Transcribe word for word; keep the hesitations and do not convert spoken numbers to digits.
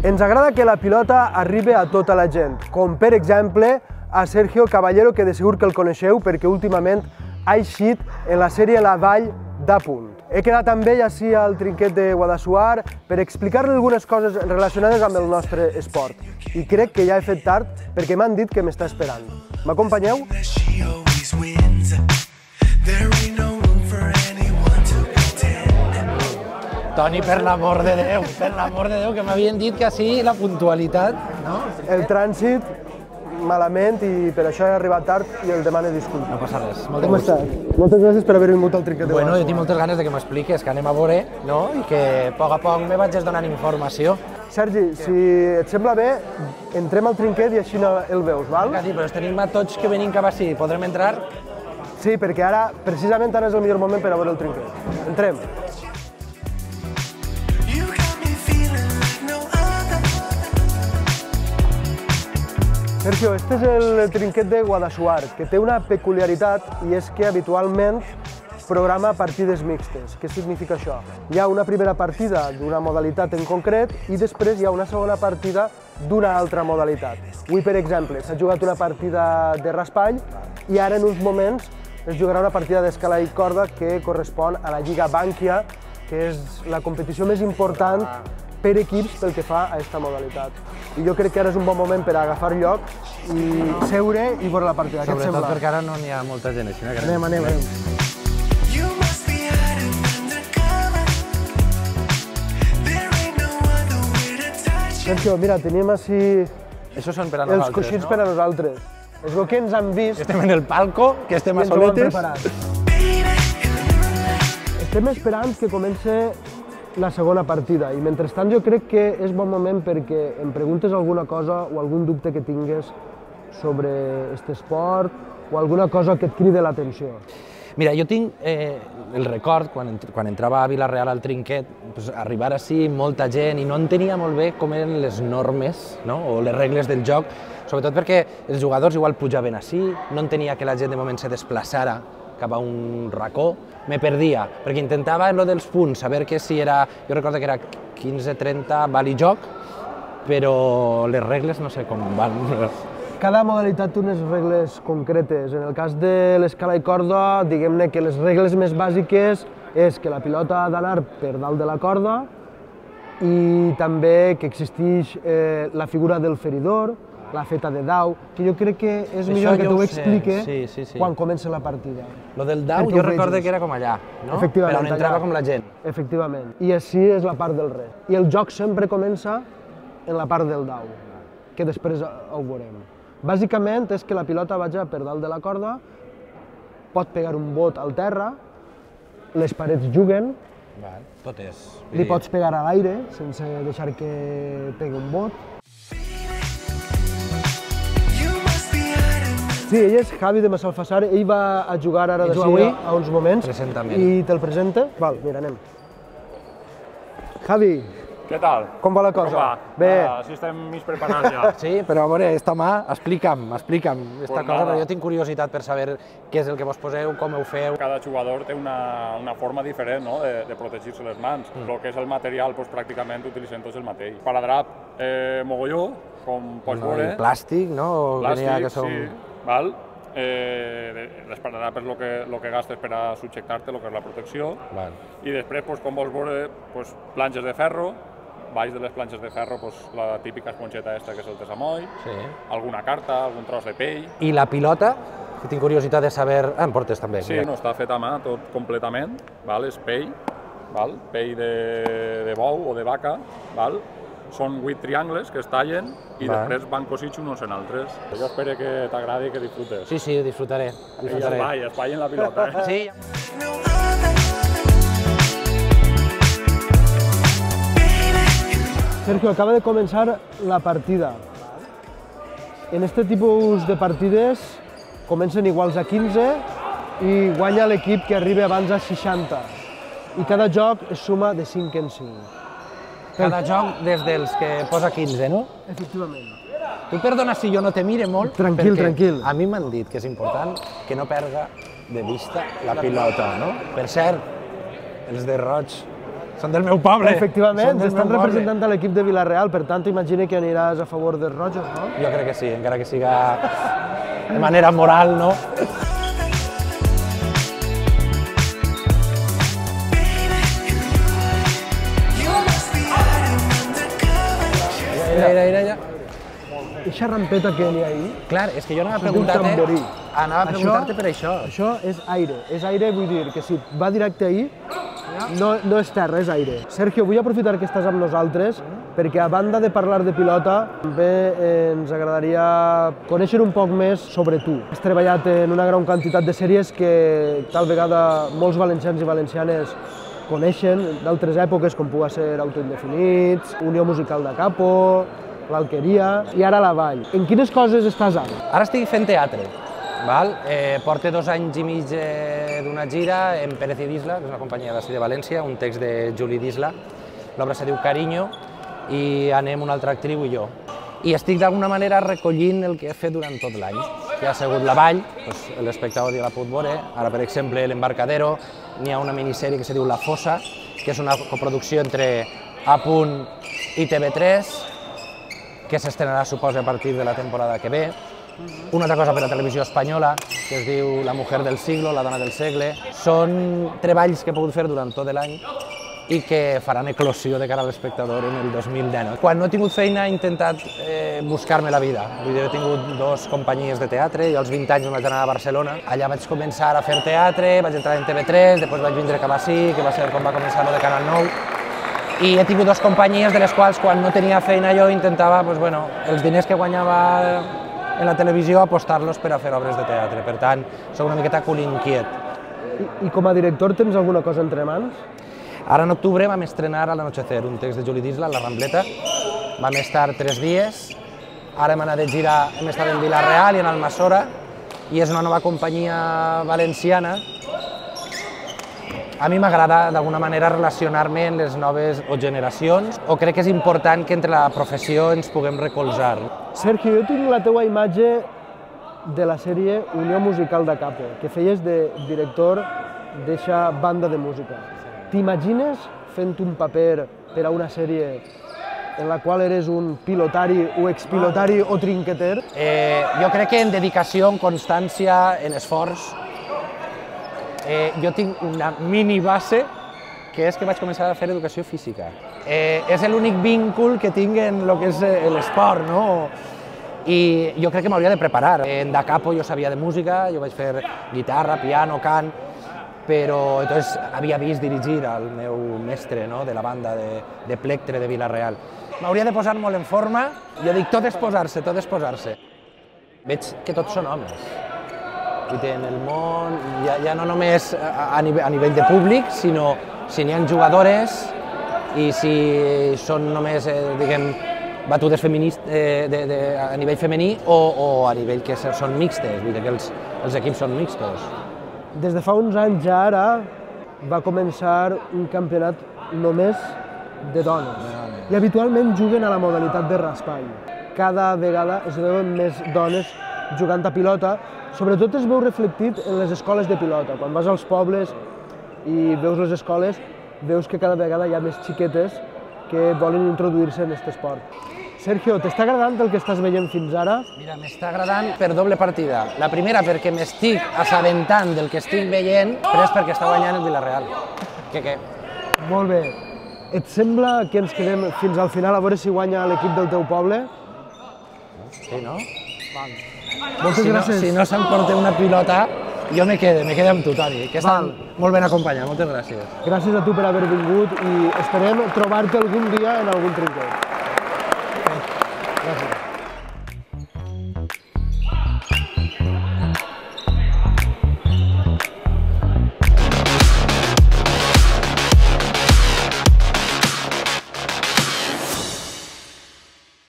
Ens agrada que la pilota arribi a tota la gent, com per exemple a Sergio Caballero, que de segur que el coneixeu perquè últimament ha eixit en la sèrie La Vall d'Apunt. He quedat amb ell ací al Trinquet de Guadassuar per explicar-li algunes coses relacionades amb el nostre esport. I crec que ja he fet tard perquè m'han dit que m'està esperant. M'acompanyeu? Toni, per l'amor de Déu, per l'amor de Déu, que m'havien dit que així la puntualitat, no? El trànsit, malament, i per això he arribat tard i el demane disculpes. No passa res. Com estàs? Moltes gràcies per haver vingut al Trinquet de Guadassuar. Bueno, jo tinc moltes ganes de que m'expliques, que anem a veure, no? I que a poc a poc me vagis donant informació. Sergi, si et sembla bé, entrem al trinquet i així el veus, val? Sí, però tenim a tots que venim cap així, podrem entrar? Sí, perquè ara, precisament ara és el millor moment per a veure el trinquet. Entrem. Sergio, este és el Trinquet de Guadassuar, que té una peculiaritat i és que habitualment programa partides mixtes. Què significa això? Hi ha una primera partida d'una modalitat en concret i després hi ha una segona partida d'una altra modalitat. Avui, per exemple, s'ha jugat una partida de raspall i ara en uns moments es jugarà una partida d'escala i corda que correspon a la Lliga Bankia, que és la competició més important per equips pel que fa a aquesta modalitat. I jo crec que ara és un bon moment per agafar lloc i seure i veure la partida. Què et sembla? Sobretot perquè ara no n'hi ha molta gent així. Anem, anem, anem. Sergio, mira, tenim així Això són per a els nosaltres, coixins no? per a nosaltres. Es veu que ens han vist Estem en el palco, que estem i a ens ho han soletes. preparat. Estem esperant que comenci la segona partida i mentrestant jo crec que és bon moment perquè em preguntes alguna cosa o algun dubte que tingues sobre aquest esport o alguna cosa que et cride l'atenció. Mira, jo tinc eh, el record, quan, quan entrava a Vila-real al Trinquet, pues, arribar així molta gent i no entenia molt bé com eren les normes, no? O les regles del joc, sobretot perquè els jugadors igual pujaven així, no entenia que la gent de moment se desplaçara cap a un racó, me perdia, perquè intentava lo dels punts, saber que si era, jo recordo que era quinze trenta val i joc, però les regles no sé com van. Cada modalitat té unes regles concretes. En el cas de l'escala i corda, diguem-ne que les regles més bàsiques és que la pilota ha d'anar per dalt de la corda i també que existeix eh, la figura del feridor, la feta de dau, que jo crec que és Això millor que jo t'ho ho explique sé, sí, sí, sí. quan comença la partida. Lo del dau Perquè jo ho recordo vegis. que era com allà, no? Efectivament, Per on entrava allà. com la gent. Efectivament. I així és la part del res. I el joc sempre comença en la part del dau, que després ho veurem. Bàsicament és que la pilota vagi per dalt de la corda, pot pegar un bot al terra, les parets juguen, Val, tot és. li pots pegar a l'aire sense deixar que pegui un bot. Sí, ell és Javi de Massalfassar, ell va a jugar ara Ell juga d'ací avui? a uns moments. Presenta'm. I te'l presenta? Val, mira, anem. Javi, Què tal? com va la cosa? Com va? Bé. Ah, sí, estem mig preparats ja. Sí, però a veure, esta mà, explica'm, explica'm esta Pues cosa, nada. perquè jo tinc curiositat per saber què és el que vos poseu, com ho feu. Cada jugador té una, una forma diferent, no?, de, de protegir-se les mans. Mm. El que és el material, pues, pràcticament utilitzem tots el mateix. Paradrap, eh, mogolló, com pots No, veure. i plàstic, no? O que n'hi ha que són... sí, val? Eh, L'esparadrap és el que, lo que gastes per a subjectar-te, el que és la protecció. Val. I després, pues, com vols veure, pues, planxes de ferro, baix de les planxes de ferro, pues, la típica esponjeta esta que és el tesamoll, Sí. alguna carta, algun tros de pell. I la pilota, que tinc curiositat de saber... Ah, em portes també. Sí, mira. no està fet a mà tot completament, val? És pell, val? Pell de, de bou o de vaca, val? Són vuit triangles que es tallen i Val. després van cosits uns en altres. Jo espero que t'agradi i que disfrutes. Sí, sí, disfrutaré. I disfrutaré. espai, espai en la pilota, eh? Sí. Sergio, acaba de començar la partida. En este tipus de partides comencen iguals a quinze i guanya l'equip que arriba abans a seixanta. I cada joc es suma de cinc en cinc. Cada joc des dels que posa quinze, no? Efectivament. Tu perdona si jo no te mire molt, Tranquil, perquè tranquil. a mi m'han dit que és important que no perga de vista la pilota, no? Per cert, els de roig Són del meu poble. Efectivament, estan representant a l'equip de Vila-real, per tant, imagina que aniràs a favor dels rojos, no? Jo crec que sí, encara que siga de manera moral, no? Mira, mira, mira, mira. Eixa rampeta que n'hi ha ahí... Clar, és que jo anava a preguntar-te anava a preguntar-te per això. Això és aire, és aire, vull dir que si va directe ahí, no, no és terra, és aire. Sergio, vull aprofitar que estàs amb nosaltres perquè a banda de parlar de pilota, també ens agradaria conèixer un poc més sobre tu. Has treballat en una gran quantitat de sèries que tal vegada molts valencians i valencianes coneixen d'altres èpoques, com pugui ser Autoindefinits, Unió Musical de Capo, l'Alqueria i ara la Vall. En quines coses estàs ara? Ara estic fent teatre. Val? Eh, porto dos anys i mig eh, d'una gira en Pérez i Disla, que és una companyia d'ací de València, un text de Juli Disla. L'obra se diu Carinyo i anem una altra actriu i jo. I estic d'alguna manera recollint el que he fet durant tot l'any. Ja ha sigut La Vall, doncs, l'espectador ja la pot veure. Ara, per exemple, l'Embarcadero, n'hi ha una minissèrie que se diu La Fossa, que és una coproducció entre A punt i T V tres, que s'estrenarà, suposa, a partir de la temporada que ve. Una altra cosa per a televisió espanyola, que es diu La mujer del siglo, La dona del segle. Són treballs que he pogut fer durant tot l'any i que faran eclosió de cara a l'espectador en el dos mil dinou. Quan no he tingut feina he intentat eh, buscar-me la vida. Vull dir, he tingut dos companyies de teatre, jo als vint anys em vaig anar a Barcelona. Allà vaig començar a fer teatre, vaig entrar en T V tres, després vaig vindre cap ací, que va ser com va començar lo de Canal nou. I he tingut dues companyies de les quals, quan no tenia feina, jo intentava pues, bueno, els diners que guanyava en la televisió apostar-los per a fer obres de teatre. Per tant, soc una miqueta cul inquiet. I, I com a director tens alguna cosa entre mans? Ara en octubre vam estrenar Al anochecer, un text de Juli Disla, La Rambleta. Vam estar tres dies. Ara hem anat de gira, hem estat en Vila-real i en Almassora, i és una nova companyia valenciana. A mi m'agrada d'alguna manera relacionar-me amb les noves generacions, o crec que és important que entre la professió ens puguem recolzar. Sergio, jo tinc la teua imatge de la sèrie Unió Musical de Capo, que feies de director d'eixa banda de música. T'imagines fent un paper per a una sèrie en la qual eres un pilotari o expilotari o trinqueter? Eh, jo crec que en dedicació, en constància, en esforç, Eh, jo tinc una mini base, que és que vaig començar a fer educació física. Eh, és l'únic víncul que tinc en el que és l'esport, no? I jo crec que m'hauria de preparar. En Da Capo jo sabia de música, jo vaig fer guitarra, piano, cant, però entonces havia vist dirigir al meu mestre, no? De la banda de, de Plectre de Vila-real. M'hauria de posar molt en forma, jo dic tot és posar-se, tot és posar-se. Veig que tots són homes. I en el món, ja, ja no només a, a, nivell, a nivell de públic, sinó si n'hi ha jugadores i si són només, eh, diguem, batudes feministes eh, de, de, a nivell femení o, o a nivell que són mixtes, vull dir que els, els equips són mixtos. Des de fa uns anys ja ara va començar un campionat només de dones i habitualment juguen a la modalitat de raspall. Cada vegada es veuen més dones jugant a pilota. Sobretot es veu reflectit en les escoles de pilota. Quan vas als pobles i veus les escoles, veus que cada vegada hi ha més xiquetes que volen introduir-se en aquest esport. Sergio, t'està agradant el que estàs veient fins ara? Mira, m'està agradant per doble partida. La primera perquè m'estic assabentant del que estic veient, però és perquè està guanyant el Vila-real. Què, què? Molt bé. Et sembla que ens quedem fins al final a veure si guanya l'equip del teu poble? Sí, no? Val. Moltes si gràcies. No, si no s'emporta una pilota, jo me quedo, me quedo amb tu, Toni, que estan molt ben acompanyat. Moltes gràcies. Gràcies a tu per haver vingut i esperem trobar-te algun dia en algun trinquet. Gràcies.